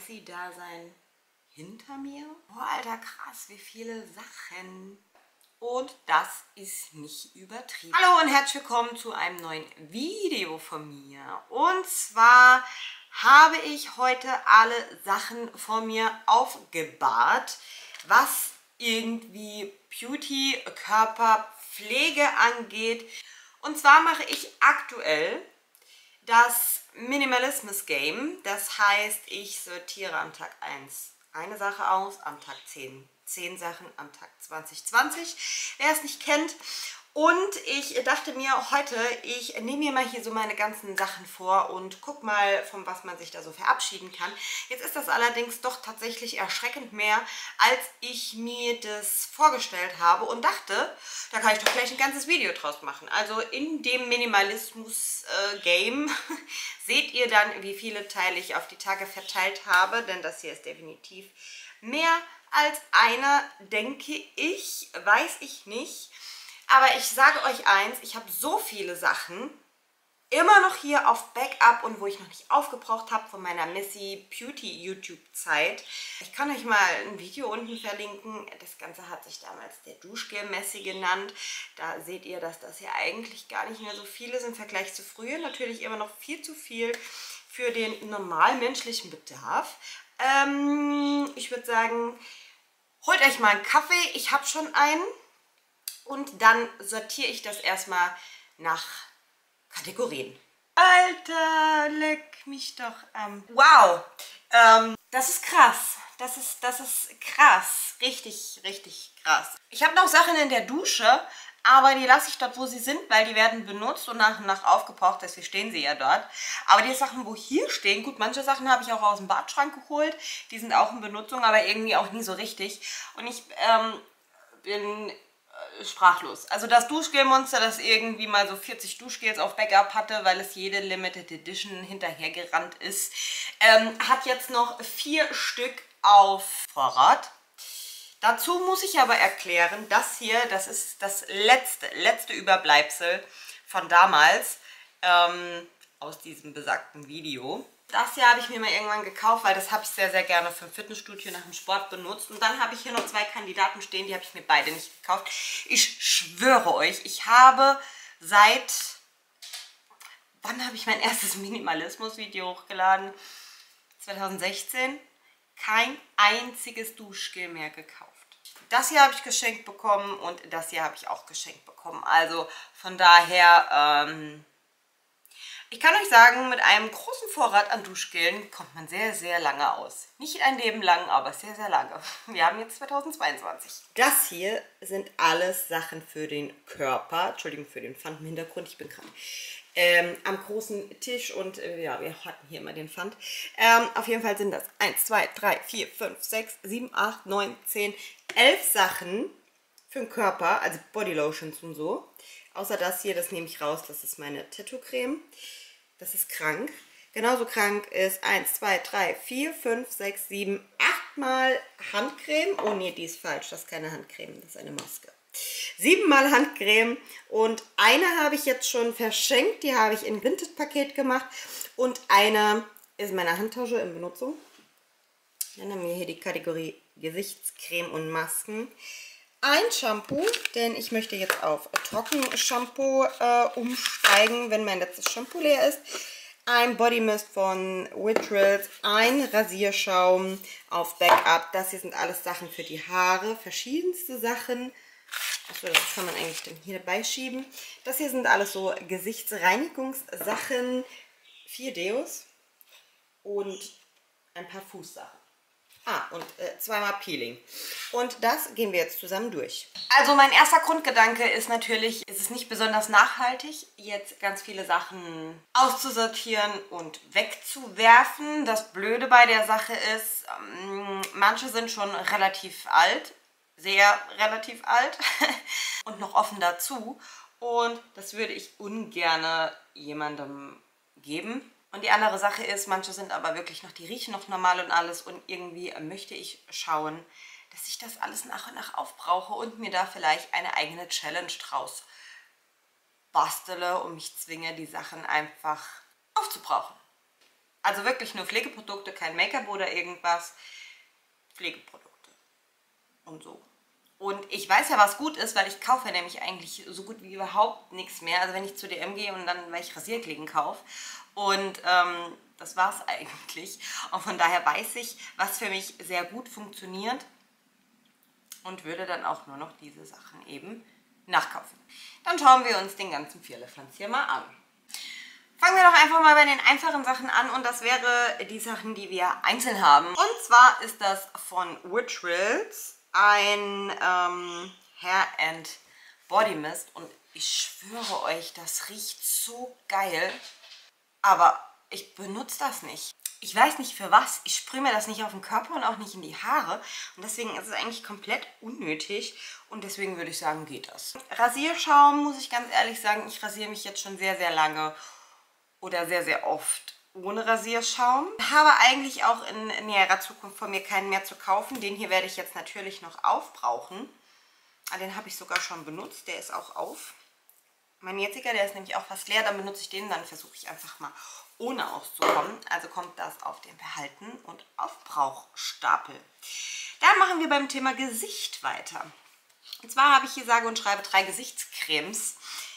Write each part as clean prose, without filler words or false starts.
Messi-Dasein hinter mir. Oh, Alter, krass, wie viele Sachen. Und das ist nicht übertrieben. Hallo und herzlich willkommen zu einem neuen Video von mir. Und zwar habe ich heute alle Sachen von mir aufgebahrt, was irgendwie Beauty, Körperpflege angeht. Und zwar mache ich aktuell das Minimalismus-Game. Das heißt, ich sortiere am Tag 1 eine Sache aus, am Tag 10 Sachen, am Tag 20. Wer es nicht kennt. Und ich dachte mir heute, ich nehme mir mal hier so meine ganzen Sachen vor und guck mal, von was man sich da so verabschieden kann. Jetzt ist das allerdings doch tatsächlich erschreckend mehr, als ich mir das vorgestellt habe und dachte, da kann ich doch gleich ein ganzes Video draus machen. Also in dem Minimalismus-Game seht ihr dann, wie viele Teile ich auf die Tage verteilt habe, denn das hier ist definitiv mehr als einer, denke ich, weiß ich nicht. Aber ich sage euch eins, ich habe so viele Sachen immer noch hier auf Backup und wo ich noch nicht aufgebraucht habe von meiner Messy Beauty YouTube-Zeit. Ich kann euch mal ein Video unten verlinken. Das Ganze hat sich damals der Duschgel Messy genannt. Da seht ihr, dass das hier eigentlich gar nicht mehr so viel ist im Vergleich zu früher. Natürlich immer noch viel zu viel für den normalen menschlichen Bedarf. Ich würde sagen, holt euch mal einen Kaffee. Ich habe schon einen. Und dann sortiere ich das erstmal nach Kategorien. Alter, leck mich doch am... Wow, das ist krass. Das ist krass. Richtig, richtig krass. Ich habe noch Sachen in der Dusche, aber die lasse ich dort, wo sie sind, weil die werden benutzt und nach und nach aufgebraucht. Deswegen stehen sie ja dort. Aber die Sachen, wo hier stehen, gut, manche Sachen habe ich auch aus dem Badschrank geholt. Die sind auch in Benutzung, aber irgendwie auch nie so richtig. Und ich bin sprachlos. Also das Duschgelmonster, das irgendwie mal so 40 Duschgels auf Backup hatte, weil es jede Limited Edition hinterhergerannt ist, hat jetzt noch 4 Stück auf Vorrat. Dazu muss ich aber erklären, das hier, das ist das letzte Überbleibsel von damals, aus diesem besagten Video. Das hier habe ich mir mal irgendwann gekauft, weil das habe ich sehr, sehr gerne für ein Fitnessstudio nach dem Sport benutzt. Und dann habe ich hier noch 2 Kandidaten stehen, die habe ich mir beide nicht gekauft. Ich schwöre euch, ich habe seit... Wann habe ich mein erstes Minimalismus-Video hochgeladen? 2016. Kein einziges Duschgel mehr gekauft. Das hier habe ich geschenkt bekommen und das hier habe ich auch geschenkt bekommen. Also von daher... Ich kann euch sagen, mit einem großen Vorrat an Duschgelen kommt man sehr, sehr lange aus. Nicht ein Leben lang, aber sehr, sehr lange. Wir haben jetzt 2022. Das hier sind alles Sachen für den Körper. Entschuldigung für den Pfand im Hintergrund. Ich bin gerade am großen Tisch und ja, wir hatten hier immer den Pfand. Auf jeden Fall sind das 1, 2, 3, 4, 5, 6, 7, 8, 9, 10, 11 Sachen für den Körper, also Bodylotions und so. Außer das hier, das nehme ich raus, das ist meine Tattoo-Creme. Das ist krank. Genauso krank ist 1, 2, 3, 4, 5, 6, 7, 8 Mal Handcreme. Oh nee, die ist falsch, das ist keine Handcreme, das ist eine Maske. 7 Mal Handcreme und eine habe ich jetzt schon verschenkt, die habe ich in Vinted-Paket gemacht. Und eine ist meine Handtasche in Benutzung. Dann haben wir hier die Kategorie Gesichtscreme und Masken. Ein Shampoo, denn ich möchte jetzt auf Trockenshampoo umsteigen, wenn mein letztes Shampoo leer ist. Ein Body Mist von Whitrils, ein Rasierschaum auf Backup. Das hier sind alles Sachen für die Haare, verschiedenste Sachen. Achso, das kann man eigentlich dann hier beischieben. Das hier sind alles so Gesichtsreinigungssachen, 4 Deos und ein paar Fußsachen. Und 2 Mal Peeling. Und das gehen wir jetzt zusammen durch. Also mein erster Grundgedanke ist natürlich, es ist nicht besonders nachhaltig, jetzt ganz viele Sachen auszusortieren und wegzuwerfen. Das Blöde bei der Sache ist, manche sind schon relativ alt, sehr relativ alt und noch offen dazu. Und das würde ich ungern jemandem geben. Und die andere Sache ist, manche sind aber wirklich noch, die riechen noch normal und alles. Und irgendwie möchte ich schauen, dass ich das alles nach und nach aufbrauche und mir da vielleicht eine eigene Challenge draus bastele und mich zwinge, die Sachen einfach aufzubrauchen. Also wirklich nur Pflegeprodukte, kein Make-up oder irgendwas. Pflegeprodukte und so. Und ich weiß ja, was gut ist, weil ich kaufe ja nämlich eigentlich so gut wie überhaupt nichts mehr. Also wenn ich zu DM gehe und dann, weil ich Rasierklingen kaufe. Und das war es eigentlich. Und von daher weiß ich, was für mich sehr gut funktioniert. Und würde dann auch nur noch diese Sachen eben nachkaufen. Dann schauen wir uns den ganzen Vierlefanz hier mal an. Fangen wir doch einfach mal bei den einfachen Sachen an und das wäre die Sachen, die wir einzeln haben. Und zwar ist das von Rituals ein Hair and Body Mist und ich schwöre euch, das riecht so geil, aber ich benutze das nicht. Ich weiß nicht für was, ich sprühe mir das nicht auf den Körper und auch nicht in die Haare und deswegen ist es eigentlich komplett unnötig und deswegen würde ich sagen, geht das. Rasierschaum, muss ich ganz ehrlich sagen, ich rasiere mich jetzt schon sehr, sehr lange oder sehr, sehr oft ohne Rasierschaum. Ich habe eigentlich auch in näherer Zukunft von mir keinen mehr zu kaufen. Den hier werde ich jetzt natürlich noch aufbrauchen. Den habe ich sogar schon benutzt, der ist auch auf. Mein jetziger, der ist nämlich auch fast leer, dann benutze ich den, dann versuche ich einfach mal ohne auszukommen. Also kommt das auf den Behalten- und Aufbrauchstapel. Dann machen wir beim Thema Gesicht weiter. Und zwar habe ich hier sage und schreibe 3 Gesichtscremes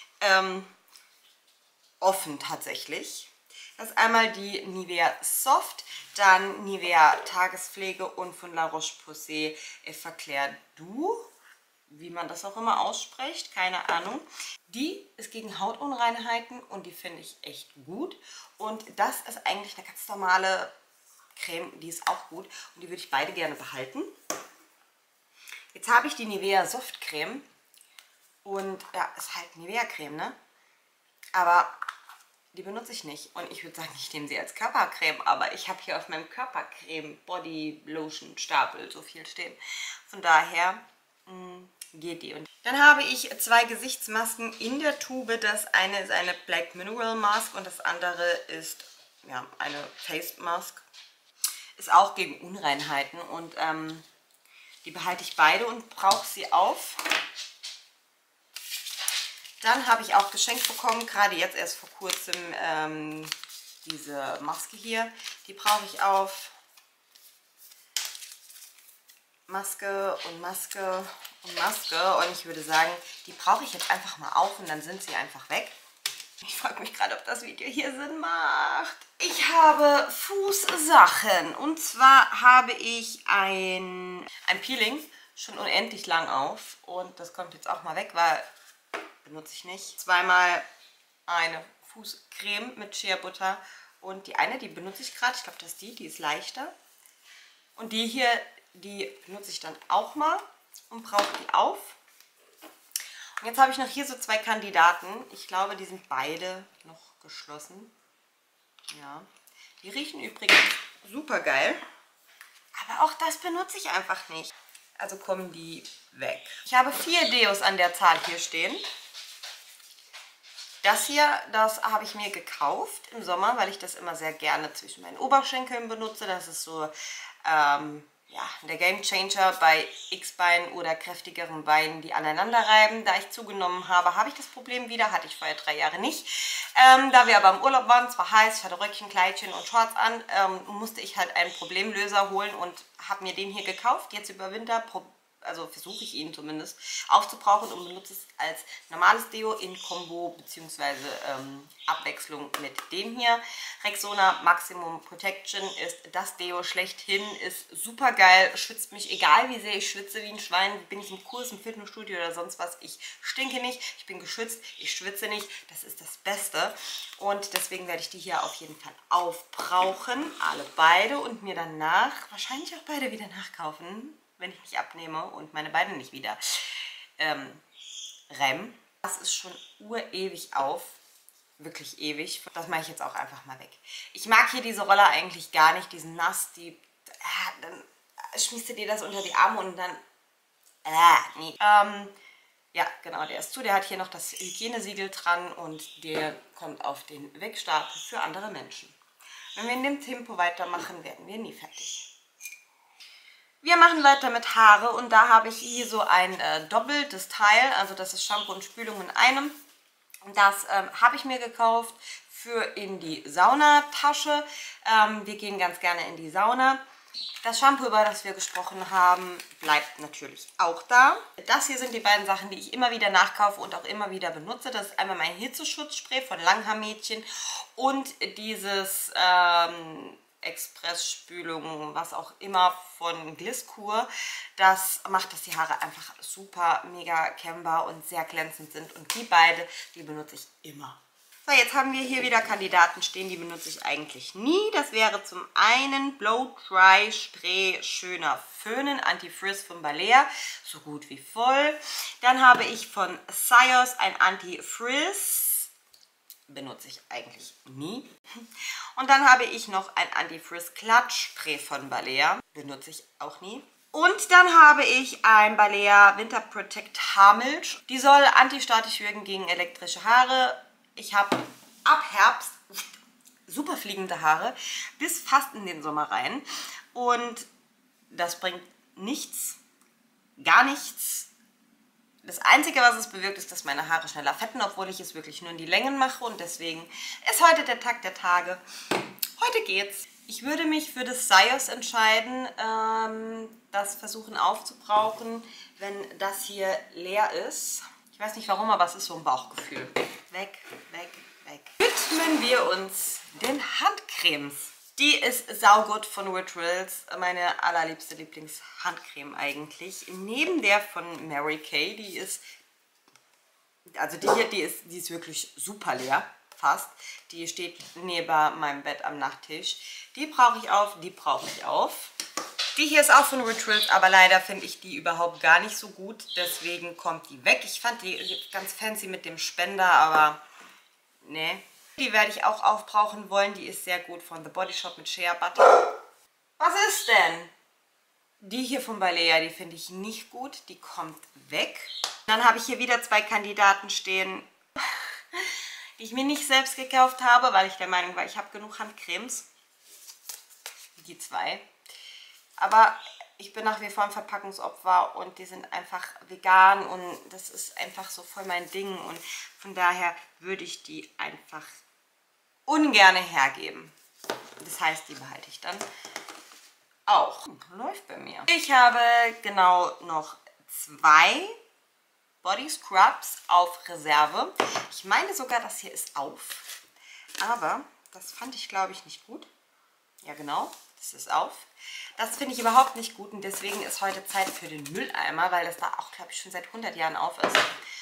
offen tatsächlich. Das ist einmal die Nivea Soft, dann Nivea Tagespflege und von La Roche-Posay Effaclar Doux, wie man das auch immer ausspricht, keine Ahnung. Die ist gegen Hautunreinheiten und die finde ich echt gut. Und das ist eigentlich eine ganz normale Creme, die ist auch gut und die würde ich beide gerne behalten. Jetzt habe ich die Nivea Soft Creme und ja, ist halt Nivea Creme, ne? Aber die benutze ich nicht. Und ich würde sagen, ich nehme sie als Körpercreme. Aber ich habe hier auf meinem Körpercreme Body Lotion Stapel so viel stehen. Von daher geht die. Und dann habe ich 2 Gesichtsmasken in der Tube. Das eine ist eine Black Mineral Mask und das andere ist ja, eine Face Mask. Ist auch gegen Unreinheiten. Und die behalte ich beide und brauche sie auf. Dann habe ich auch geschenkt bekommen, gerade jetzt erst vor kurzem, diese Maske hier. Die brauche ich auf. Maske und Maske und Maske. Und ich würde sagen, die brauche ich jetzt einfach mal auf und dann sind sie einfach weg. Ich frage mich gerade, ob das Video hier Sinn macht. Ich habe Fußsachen. Und zwar habe ich ein Peeling schon unendlich lang auf. Und das kommt jetzt auch mal weg, weil benutze ich nicht. Zweimal eine Fußcreme mit Shea Butter und die eine, die benutze ich gerade, ich glaube, das ist die ist leichter. Und die hier, die benutze ich dann auch mal und brauche die auf. Und jetzt habe ich noch hier so 2 Kandidaten. Ich glaube, die sind beide noch geschlossen. Ja. Die riechen übrigens super geil. Aber auch das benutze ich einfach nicht. Also kommen die weg. Ich habe 4 Deos an der Zahl hier stehen. Das hier, das habe ich mir gekauft im Sommer, weil ich das immer sehr gerne zwischen meinen Oberschenkeln benutze. Das ist so ja, der Gamechanger bei X-Beinen oder kräftigeren Beinen, die aneinander reiben. Da ich zugenommen habe, habe ich das Problem wieder. Hatte ich vorher 3 Jahre nicht. Da wir aber im Urlaub waren, es war heiß, ich hatte Röckchen, Kleidchen und Shorts an, musste ich halt einen Problemlöser holen und habe mir den hier gekauft. Jetzt über Winter also versuche ich ihn zumindest aufzubrauchen und benutze es als normales Deo in Kombo bzw. Abwechslung mit dem hier. Rexona Maximum Protection ist das Deo schlechthin, ist super geil, schwitzt mich, egal wie sehr ich schwitze wie ein Schwein, bin ich im Kurs, im Fitnessstudio oder sonst was, ich stinke nicht, ich bin geschützt, ich schwitze nicht, das ist das Beste und deswegen werde ich die hier auf jeden Fall aufbrauchen, alle beide und mir danach wahrscheinlich auch beide wieder nachkaufen, wenn ich nicht abnehme und meine Beine nicht wieder reiben. Das ist schon urewig auf. Wirklich ewig. Das mache ich jetzt auch einfach mal weg. Ich mag hier diese Roller eigentlich gar nicht. Die sind nass. Dann schmiegst du dir das unter die Arme und dann... nee. Ja, genau, der ist zu. Der hat hier noch das Hygienesiegel dran und der kommt auf den Wegstapel für andere Menschen. Wenn wir in dem Tempo weitermachen, werden wir nie fertig. Wir machen weiter mit Haare und da habe ich hier so ein doppeltes Teil, also das ist Shampoo und Spülung in einem. Und das habe ich mir gekauft für in die Saunatasche. Wir gehen ganz gerne in die Sauna. Das Shampoo, über das wir gesprochen haben, bleibt natürlich auch da. Das hier sind die beiden Sachen, die ich immer wieder nachkaufe und auch immer wieder benutze. Das ist einmal mein Hitzeschutzspray von Langhaar-Mädchen und dieses Expressspülung, was auch immer von Glisskur. Das macht, dass die Haare einfach super mega kämmbar und sehr glänzend sind. Und die beide, die benutze ich immer. So, jetzt haben wir hier wieder Kandidaten stehen, die benutze ich eigentlich nie. Das wäre zum einen Blow Dry Spray Schöner Föhnen Anti-Frizz von Balea, so gut wie voll. Dann habe ich von Syoss ein Anti-Frizz, benutze ich eigentlich nie. Und dann habe ich noch ein Anti-Frizz Klatschspray von Balea, benutze ich auch nie. Und dann habe ich ein Balea Winter Protect Haarmilch. Die soll antistatisch wirken gegen elektrische Haare. Ich habe ab Herbst super fliegende Haare bis fast in den Sommer rein. Und das bringt nichts, gar nichts. Das Einzige, was es bewirkt, ist, dass meine Haare schneller fetten, obwohl ich es wirklich nur in die Längen mache. Und deswegen ist heute der Tag der Tage. Heute geht's. Ich würde mich für das Syoss entscheiden, das versuchen aufzubrauchen, wenn das hier leer ist. Ich weiß nicht warum, aber es ist so ein Bauchgefühl. Weg, weg, weg. Widmen wir uns den Handcremes. Die ist saugut von Rituals, meine allerliebste Lieblingshandcreme eigentlich. Neben der von Mary Kay, die ist, also die hier, die ist wirklich super leer, fast. Die steht neben meinem Bett am Nachttisch. Die brauche ich auf, die brauche ich auf. Die hier ist auch von Rituals, aber leider finde ich die überhaupt gar nicht so gut. Deswegen kommt die weg. Ich fand die ganz fancy mit dem Spender, aber ne. Die werde ich auch aufbrauchen wollen. Die ist sehr gut von The Body Shop mit Shea Butter. Was ist denn? Die hier von Balea, die finde ich nicht gut. Die kommt weg. Dann habe ich hier wieder zwei Kandidaten stehen, die ich mir nicht selbst gekauft habe, weil ich der Meinung war, ich habe genug Handcremes. Die zwei. Aber ich bin nach wie vor ein Verpackungsopfer und die sind einfach vegan und das ist einfach so voll mein Ding. Und von daher würde ich die einfach ungern hergeben. Das heißt, die behalte ich dann auch. Läuft bei mir. Ich habe genau noch zwei Body Scrubs auf Reserve. Ich meine sogar, das hier ist auf. Aber das fand ich, glaube ich, nicht gut. Ja, genau. Das ist auf. Das finde ich überhaupt nicht gut und deswegen ist heute Zeit für den Mülleimer, weil das da auch, glaube ich, schon seit 100 Jahren auf ist.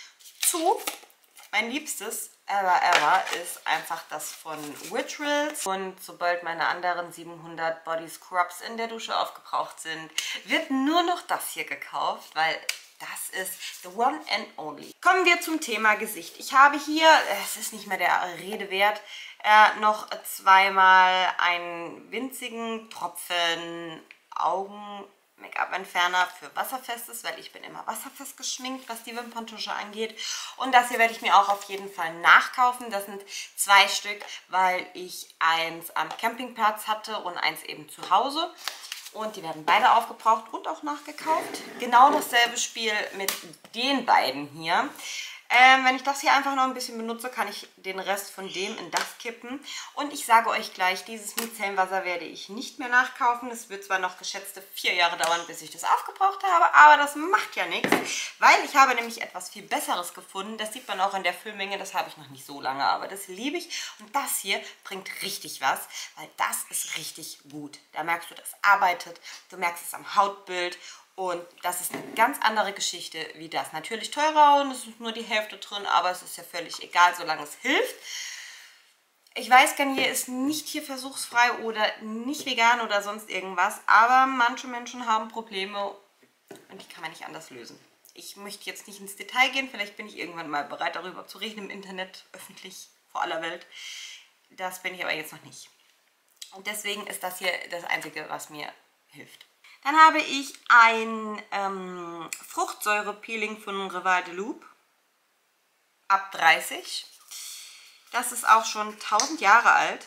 Mein liebstes ever ist einfach das von Rituals. Und sobald meine anderen 700 Body Scrubs in der Dusche aufgebraucht sind, wird nur noch das hier gekauft, weil das ist the one and only. Kommen wir zum Thema Gesicht. Ich habe hier, es ist nicht mehr der Rede wert, noch zweimal einen winzigen Tropfen Augen-Make-up-Entferner für wasserfestes, weil ich bin immer wasserfest geschminkt, was die Wimperntusche angeht. Und das hier werde ich mir auch auf jeden Fall nachkaufen. Das sind zwei Stück, weil ich eins am Campingplatz hatte und eins eben zu Hause. Und die werden beide aufgebraucht und auch nachgekauft. Genau dasselbe Spiel mit den beiden hier. Wenn ich das hier einfach noch ein bisschen benutze, kann ich den Rest von dem in das kippen. Und ich sage euch gleich, dieses Micellenwasser werde ich nicht mehr nachkaufen. Es wird zwar noch geschätzte 4 Jahre dauern, bis ich das aufgebraucht habe, aber das macht ja nichts, weil ich habe nämlich etwas viel Besseres gefunden. Das sieht man auch in der Füllmenge, das habe ich noch nicht so lange, aber das liebe ich. Und das hier bringt richtig was, weil das ist richtig gut. Da merkst du, das arbeitet, du merkst es am Hautbild. Und das ist eine ganz andere Geschichte wie das. Natürlich teurer und es ist nur die Hälfte drin, aber es ist ja völlig egal, solange es hilft. Ich weiß, Garnier ist nicht hier versuchsfrei oder nicht vegan oder sonst irgendwas, aber manche Menschen haben Probleme und die kann man nicht anders lösen. Ich möchte jetzt nicht ins Detail gehen, vielleicht bin ich irgendwann mal bereit, darüber zu reden im Internet, öffentlich, vor aller Welt. Das bin ich aber jetzt noch nicht. Und deswegen ist das hier das Einzige, was mir hilft. Dann habe ich ein Fruchtsäure-Peeling von Rival de Loup ab 30. Das ist auch schon 1000 Jahre alt.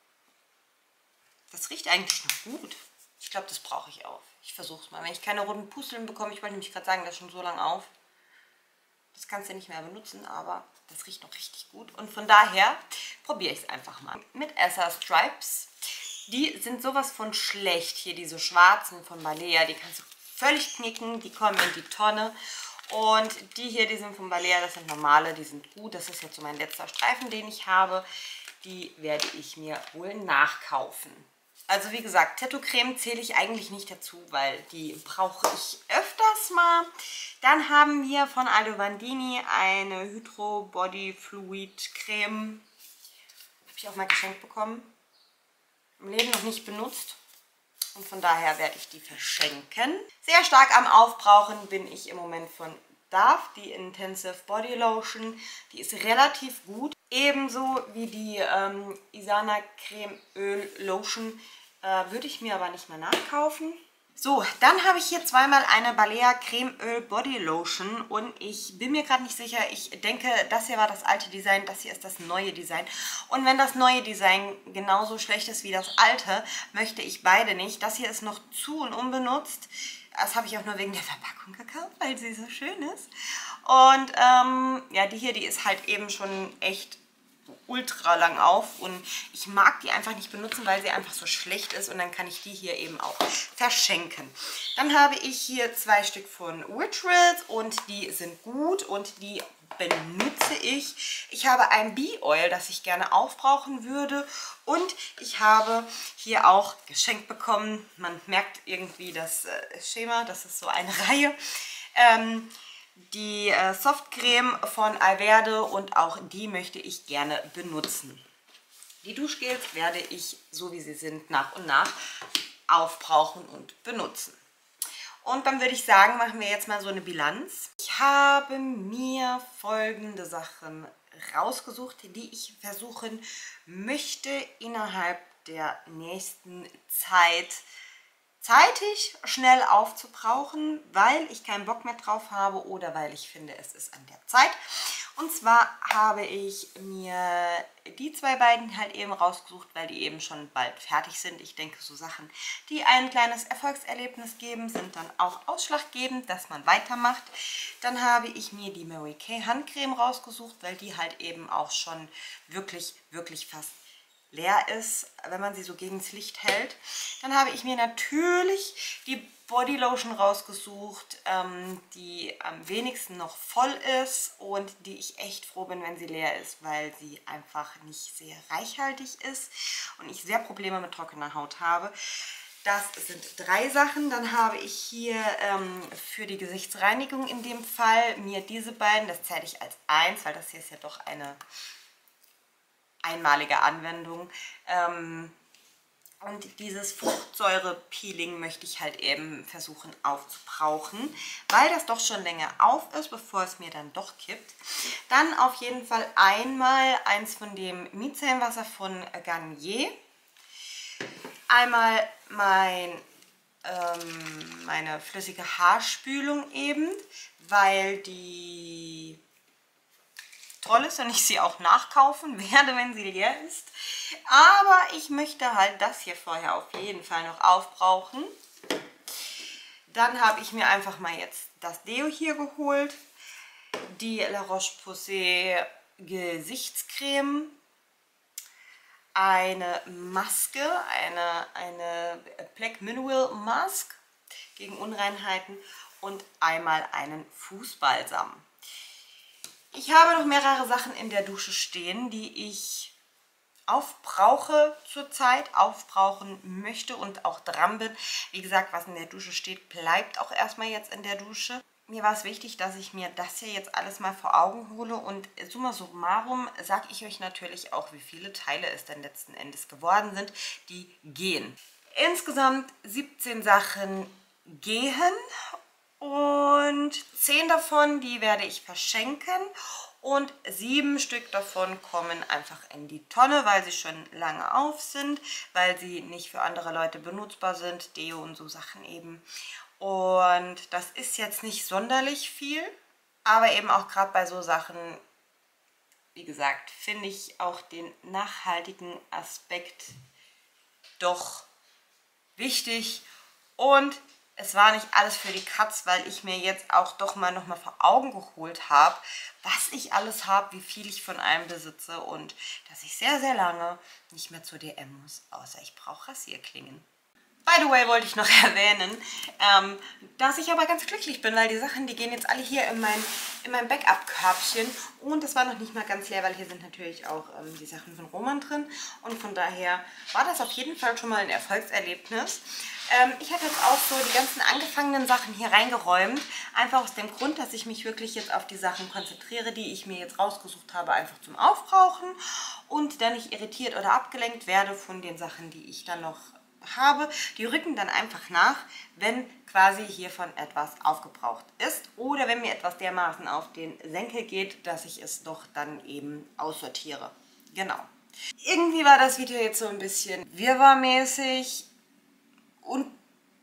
Das riecht eigentlich noch gut. Ich glaube, das brauche ich auch. Ich versuche es mal. Wenn ich keine roten Pusteln bekomme, ich wollte nämlich gerade sagen, das ist schon so lange auf. Das kannst du nicht mehr benutzen, aber das riecht noch richtig gut. Und von daher probiere ich es einfach mal. Mit Essa Stripes. Die sind sowas von schlecht. Hier diese schwarzen von Balea, die kannst du völlig knicken. Die kommen in die Tonne. Und die hier, die sind von Balea, das sind normale, die sind gut. Das ist jetzt so mein letzter Streifen, den ich habe. Die werde ich mir wohl nachkaufen. Also wie gesagt, Tattoo-Creme zähle ich eigentlich nicht dazu, weil die brauche ich öfters mal. Dann haben wir von Aldo Bandini eine Hydro Body Fluid Creme. Habe ich auch mal geschenkt bekommen. Im Leben noch nicht benutzt. Und von daher werde ich die verschenken. Sehr stark am Aufbrauchen bin ich im Moment von Dove, die Intensive Body Lotion. Die ist relativ gut. Ebenso wie die Isana Creme Öl Lotion. Würde ich mir aber nicht mehr nachkaufen. So, dann habe ich hier zweimal eine Balea Creme Öl Body Lotion und ich bin mir gerade nicht sicher. Ich denke, das hier war das alte Design, das hier ist das neue Design. Und wenn das neue Design genauso schlecht ist wie das alte, möchte ich beide nicht. Das hier ist noch zu und unbenutzt. Das habe ich auch nur wegen der Verpackung gekauft, weil sie so schön ist. Und ja, die hier, die ist halt eben schon echt ultra lang auf und ich mag die einfach nicht benutzen, weil sie einfach so schlecht ist und dann kann ich die hier eben auch verschenken. Dann habe ich hier 2 Stück von Rituals und die sind gut und die benutze ich. Ich habe ein Bee Oil, das ich gerne aufbrauchen würde und ich habe hier auch geschenkt bekommen, man merkt irgendwie das Schema, das ist so eine Reihe, die Softcreme von Alverde und auch die möchte ich gerne benutzen. Die Duschgels werde ich, so wie sie sind, nach und nach aufbrauchen und benutzen. Und dann würde ich sagen, machen wir jetzt mal so eine Bilanz. Ich habe mir folgende Sachen rausgesucht, die ich versuchen möchte, innerhalb der nächsten Zeit zeitig schnell aufzubrauchen, weil ich keinen Bock mehr drauf habe oder weil ich finde, es ist an der Zeit. Und zwar habe ich mir die 2 beiden halt eben rausgesucht, weil die eben schon bald fertig sind. Ich denke, so Sachen, die ein kleines Erfolgserlebnis geben, sind dann auch ausschlaggebend, dass man weitermacht. Dann habe ich mir die Mary Kay Handcreme rausgesucht, weil die halt eben auch schon wirklich fast leer ist, wenn man sie so gegen das Licht hält. Dann habe ich mir natürlich die Body Lotion rausgesucht, die am wenigsten noch voll ist und die ich echt froh bin, wenn sie leer ist, weil sie einfach nicht sehr reichhaltig ist und ich sehr Probleme mit trockener Haut habe. Das sind 3 Sachen. Dann habe ich hier für die Gesichtsreinigung in dem Fall mir diese beiden, das zähle ich als 1, weil das hier ist ja doch eine einmalige Anwendung. Und dieses Fruchtsäure-Peeling möchte ich halt eben versuchen aufzubrauchen, weil das doch schon länger auf ist, bevor es mir dann doch kippt. Dann auf jeden Fall einmal eins von dem Micellenwasser von Garnier. Einmal meine flüssige Haarspülung eben, weil die toll ist und ich sie auch nachkaufen werde, wenn sie leer ist. Aber ich möchte halt das hier vorher auf jeden Fall noch aufbrauchen. Dann habe ich mir einfach mal jetzt das Deo hier geholt. Die La Roche-Posay Gesichtscreme. Eine Maske, eine Black Mineral Mask gegen Unreinheiten und einmal einen Fußbalsam. Ich habe noch mehrere Sachen in der Dusche stehen, die ich aufbrauche zurzeit, aufbrauchen möchte und auch dran bin. Wie gesagt, was in der Dusche steht, bleibt auch erstmal jetzt in der Dusche. Mir war es wichtig, dass ich mir das hier jetzt alles mal vor Augen hole und summa summarum sage ich euch natürlich auch, wie viele Teile es denn letzten Endes geworden sind, die gehen. Insgesamt 17 Sachen gehen. Und 10 davon, die werde ich verschenken und 7 Stück davon kommen einfach in die Tonne, weil sie schon lange auf sind, weil sie nicht für andere Leute benutzbar sind, Deo und so Sachen eben. Und das ist jetzt nicht sonderlich viel, aber eben auch gerade bei so Sachen, wie gesagt, finde ich auch den nachhaltigen Aspekt doch wichtig und es war nicht alles für die Katz, weil ich mir jetzt auch doch mal nochmal vor Augen geholt habe, was ich alles habe, wie viel ich von allem besitze und dass ich sehr, sehr lange nicht mehr zur DM muss, außer ich brauche Rasierklingen. By the way wollte ich noch erwähnen, dass ich aber ganz glücklich bin, weil die Sachen, die gehen jetzt alle hier in mein Backup-Körbchen und es war noch nicht mal ganz leer, weil hier sind natürlich auch die Sachen von Roman drin und von daher war das auf jeden Fall schon mal ein Erfolgserlebnis. Ich habe jetzt auch so die ganzen angefangenen Sachen hier reingeräumt, einfach aus dem Grund, dass ich mich wirklich jetzt auf die Sachen konzentriere, die ich mir jetzt rausgesucht habe, einfach zum Aufbrauchen und dann nicht irritiert oder abgelenkt werde von den Sachen, die ich dann noch habe. Die rücken dann einfach nach, wenn quasi hiervon etwas aufgebraucht ist oder wenn mir etwas dermaßen auf den Senkel geht, dass ich es doch dann eben aussortiere. Genau. Irgendwie war das Video jetzt so ein bisschen wirrwarrmäßig und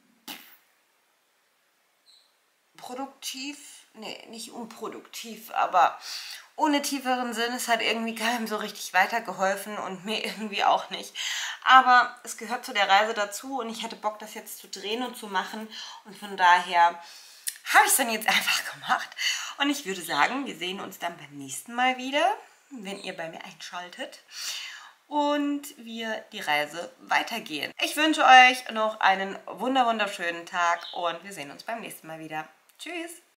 produktiv. Nee, nicht unproduktiv, aber ohne tieferen Sinn. Es hat irgendwie keinem so richtig weitergeholfen und mir irgendwie auch nicht. Aber es gehört zu der Reise dazu und ich hatte Bock, das jetzt zu drehen und zu machen. Und von daher habe ich es dann jetzt einfach gemacht. Und ich würde sagen, wir sehen uns dann beim nächsten Mal wieder, wenn ihr bei mir einschaltet und wir die Reise weitergehen. Ich wünsche euch noch einen wunderschönen Tag und wir sehen uns beim nächsten Mal wieder. Tschüss!